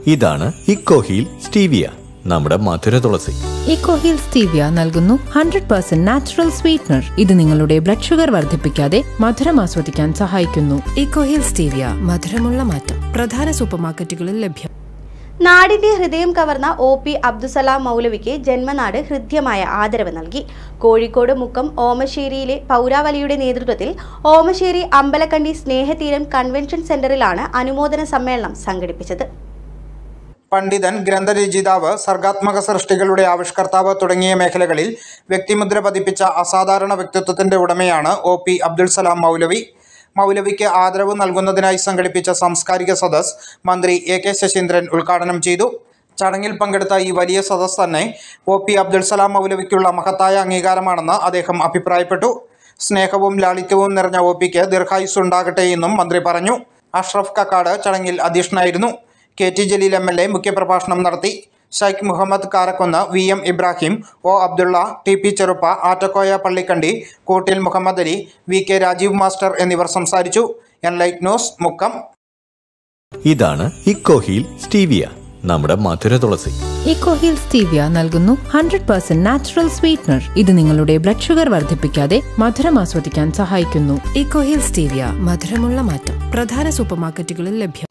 ഇതാണ് Ecoheal stevia, നമ്മുടെ മധുര തുളസി. ഇക്കോഹീൽ stevia നൽകുന്നു 100% നാച്ചുറൽ സ്വീറ്റ്നർ. ഇത് നിങ്ങളുടെ ബ്ലഡ് ഷുഗർ വർദ്ധിപ്പിക്കാതെ മധുരം ആസ്വദിക്കാൻ സഹായിക്കുന്നു. ഇക്കോഹീൽ സ്റ്റീവിയ, മധുരമുള്ള മാറ്റം. പ്രധാന സൂപ്പർമാർക്കറ്റുകളിൽ ലഭ്യം. നാടിന്റെ ഹൃദയം കവർന്ന OP അബ്ദുസലാം മൗലവിക്ക് ജന്മനാട് ഹൃദ്യമായ ആദരവ് നൽകി. കോഴിക്കോട് മുക്കം ഓമശ്ശേരിയിലെ പൗരാവലിയുടെ നേതൃത്വത്തിൽ ഓമശ്ശേരി അമ്പലക്കണ്ടി സ്നേഹതീരം കൺവെൻഷൻ സെന്ററിലാണ് അനുമോദന സമ്മേളനം സംഘടിപ്പിച്ചത്. പണ്ഡിതൻ, ഗ്രന്ഥരചയിതാവ്, സർഗാത്മക സൃഷ്ടികളുടെ ആവിഷ്കർത്താവ് തുടങ്ങിയ മേഖലകളിൽ വ്യക്തിമുദ്ര പതിപ്പിച്ച അസാധാരണ വ്യക്തിത്വത്തിന്റെ ഉടമയാണ് OP അബ്ദുൽസലാം മൗലവി. മൗലവിക്ക് ആദരവ് നൽകുന്നതിനായി സംഘടിപ്പിച്ച സാംസ്കാരിക സദസ്സ് മന്ത്രി AK ശശീന്ദ്രൻ ഉദ്ഘാടനം ചെയ്തു. ചടങ്ങിൽ പങ്കെടുത്ത ഈ വലിയ സദസ്സ് തന്നെ OP അബ്ദുൽസലാം മൗലവിക്കുള്ള മഹത്തായ അംഗീകാരമാണെന്ന് അദ്ദേഹം അഭിപ്രായപ്പെട്ടു. സ്നേഹവും ലാളിത്യവും നിറഞ്ഞ OPക്ക് ദീർഘായുസ് ഉണ്ടാകട്ടെ എന്നും മന്ത്രി പറഞ്ഞു. അഷ്റഫ് കക്കാട് ചടങ്ങിൽ അധ്യക്ഷനായിരുന്നു. KT ജലീൽ MLA മുഖ്യപ്രഭാഷണം നടത്തി. Sheikh Muhammad Karakunnu, VM Ibrahim, O Abdulla, TP ചെറുപ്പ, ആറ്റക്കോയ പള്ളിക്കണ്ടി, കൂട്ടിൽ മുഹമ്മദ് അലി, VK രാജീവ് മാസ്റ്റർ എന്നിവർ സംസാരിച്ചു. Enlight News, Mukkam. ഇതാണ് ഇക്കോഹീൽ സ്റ്റീവിയ, നമ്മുടെ മധുര തുളസി. ഇക്കോഹീൽ സ്റ്റീവിയ നൽകുന്നു 100% നാച്ചുറൽ സ്വീറ്റ്നർ. ഇത് നിങ്ങളുടെ ബ്ലഡ് ഷുഗർ വർദ്ധിപ്പിക്കാതെ മധുരം ആസ്വദിക്കാൻ സഹായിക്കുന്നു. ഇക്കോഹീൽ സ്റ്റീവിയ, മധുരമുള്ള മാറ്റം. പ്രധാന സൂപ്പർമാർക്കറ്റുകളിൽ ലഭ്യം.